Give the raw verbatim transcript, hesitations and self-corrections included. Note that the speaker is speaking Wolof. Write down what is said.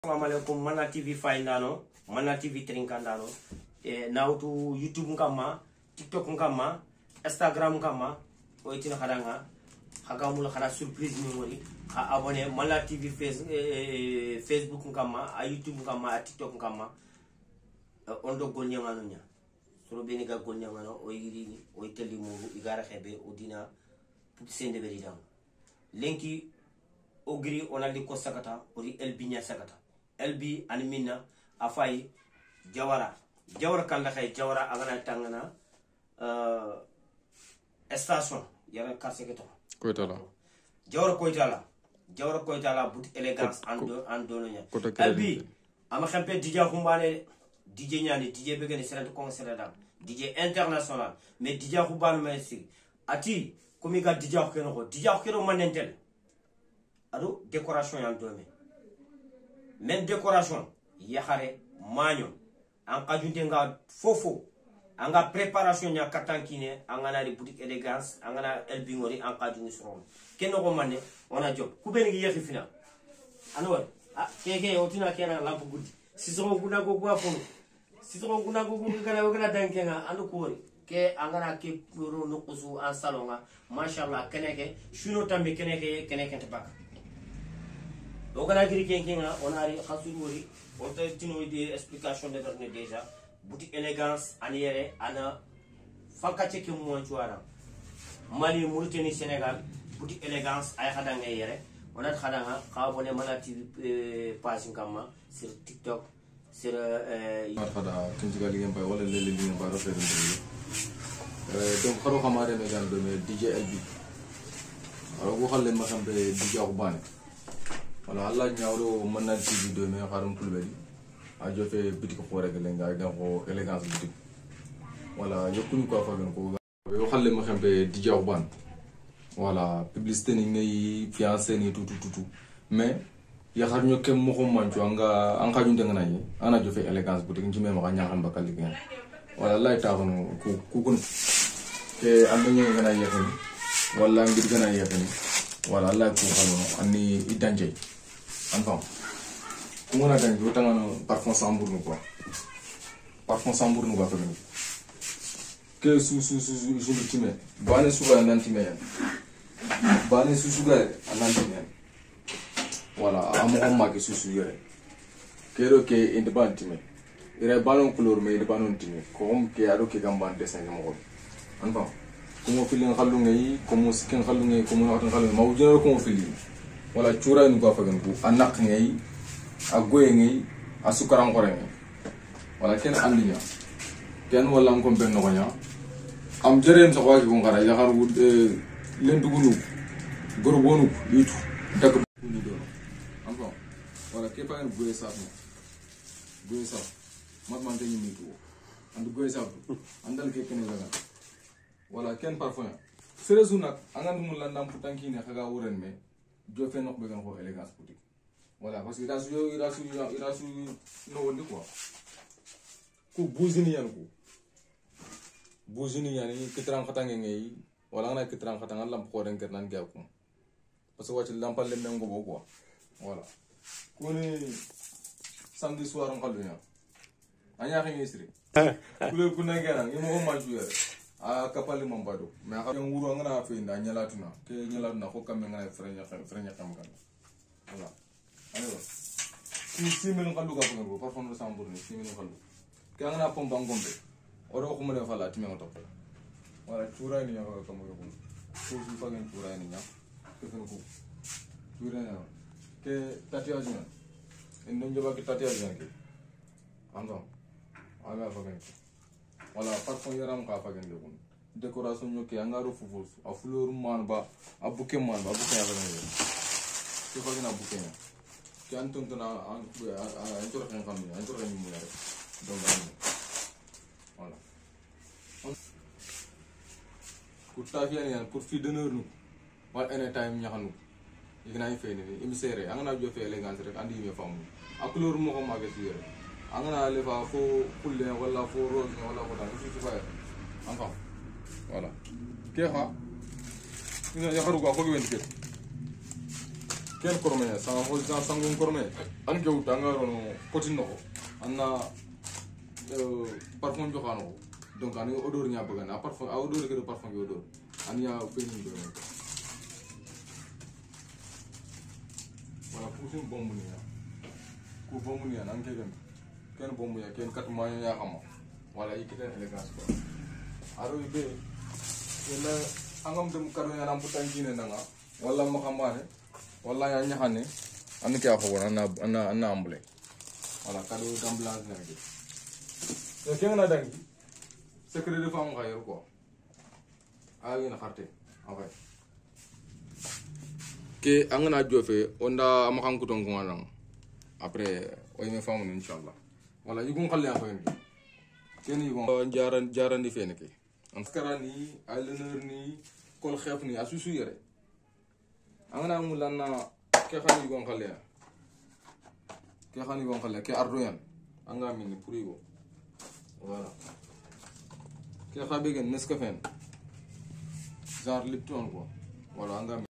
Assalamualaikum, mana T V Findano, mana T V Trinkandano, e nautu YouTube kama, TikTok kama, Instagram kama, o itina kadanga, hagamul kada surprise memory, ha abone mana T V face, e, Facebook kama, a YouTube kama, a TikTok kama, ondo golnya manunya. Soro beni ga golnya mano, o iri, o iteli mu igara hebe, o dina sende beridam. Lenki ogri onali ko sakata, ori elbinya sakata. Elbi animina afai jawara jawara kala kay jawara agana tangana euh station yara quartier keto koitala jawara koitala jawara koitala but élégance ando andononya elbi ama xampe D J xumbane D J ñani D J begene serent concert dal D J international mais D J xubane may sig ati komi ga D J ko keno D J ko keno manentel ado décoration yan dome même décoration yaxare maño en kajunte nga fofo anga préparation nya katankine anga di boutique élégance anga elbingori en kajungi soron keno ko manne ona job ku ben gi yaxi fina ano ah keke otina kena lampu gudi siso guna go gwa fon siso guna go guna kana wagana dankenga ando ko ke anga ke puro no kusu en salonga machallah keneke shuno tambe keneke keneke tabaka ogana giri kenkenga onari khasuri on ta tino di explication de dernier déjà boutique élégance aniere ana fankache ke mo chuara Mali Mauritanie Sénégal boutique élégance ay khadanga yere onat khadanga ka abonné manati page kama sur TikTok sur euh khada tinjigali ngem bay wala lele li ngem ba rafet euh donc kharo xamare me gan do me D J L B alors ko xalle ma xam be D J ko bané wala Allah ñawdo man na T V do me xaram kulbeli a jofe boutique ko rek lenga da ko élégance boutique wala yokku ko fa gën ko yo xalle ma xambe di jaw ban wala publicité ni ngay fiancé ni tout tout tout mais ya xar ñu kem mo ko mancu nga an xaju ndeng nañi ana jofe élégance boutique ci même nga ñaxal bakal li ngeen wala lay taxonu ku ku kun ke am ñu nga na yexen wala ngir gëna yexen wala lay ko xalu ani idanje enfant comment on a gagné autant parfum sambour nous quoi parfum sambour nous va faire que sous sous sous je le timé bane souga nantimé bane sous souga nantimé voilà amo amma ke sous sous yere kero ke independent timé ire balon couleur mais independent timé comme ke ado ke gamban dessin mo enfant comment filin xalu ngay comment skin xalu ngay comment waxtan xalu ma wujjo ko filin wala ciura ñu ko fa gën ko anak ngay a goye ngi a sukaran gore ngi wala ken andinya ken wala ngom ben no nya am jeren so waagi ko ngara ya xar wud len dugunu gor bonu yitu tak ni do am ko wala ke fa ngam goye saaf goye saaf mat man dañu nitu and goye saaf andal ke ken la wala ken parfum seresu nak angan mu landam putanki ne xaga wuren me jofe nok be gan ko élégance boutique voilà parce que il a su il a su il a su no woni quoi ku buzini yan ku buzini yan ni kitran khatange ngi wala na kitran khatanga lamp ko den kernan ga ku parce que wati lampal le mengo bo quoi voilà ko ni samedi soir on kaldunya anya xini sri kule ku na ngana ngi mo ma ju yere a kapali mambado mais xam nga wuro nga na fe nda nyalatuna ke nyalatuna ko kam nga frenya frenya kam kan voilà alors si si mel ngalu ga ko parfum de sambour ni si mel ngalu ke nga na pom bangombe oro ko mo ne fala timi ngoto voilà toura ni nga ko mo ko so su fa ngeen toura ni nya ke ko ko toura na ke tatouage na en no njoba ke tatouage na ke ando ala fa ngeen wala parfum yaram ka fa ngeen ko décoration ñoké nga ro fufu a fleur man ba a bouquet man ba bouquet ya ngeen ko fa ngeen a bouquet ki antum tuna an antur kan kan ni antur kan ni mu yare donc voilà pour ta fi ani pour fi d'honneur nous wal any time ñaxanu igna ay fay ni émissaire angana jo fe élégance rek andi me famu ak couleur mo ko magé ci yare angana le fa fo kulle wala fo rose wala ko tan ci ci fa enfant voilà ke ha ina ya xaru ko ko wen ke ken korme sanga hol sa sangun korme an ke utanga rono potin no anna parfum joxano donc ani odeur nya bëgg na parfum a odeur ke parfum yo odeur an ya feni do wala pusin bombu ni ku bombu ni an ke dem ken bombu ya ken kat ma ya xam wala ikite elegance ko aro be ina angam dem kado ya rambu tangine nanga wala ma xamane wala ya ñaxane an ke xo wona na na na ambule wala kado d'amblage na ke e ke na dangi secret de femme xayer ko ayi na xarte okay ke angana jofe onda am xam ko ton ko ngang après o yeme famu inshallah wala yugun xalle am fayni ken yugun jaran jaran di fene ke en skarani ay l'honneur ni kol xef ni asusu yere angana mu lanna ke xani yugun xalle ke xani yugun xalle ke ardoyan anga mini pour yugo voilà ke xabe gen nescafen genre lipton ko wala anga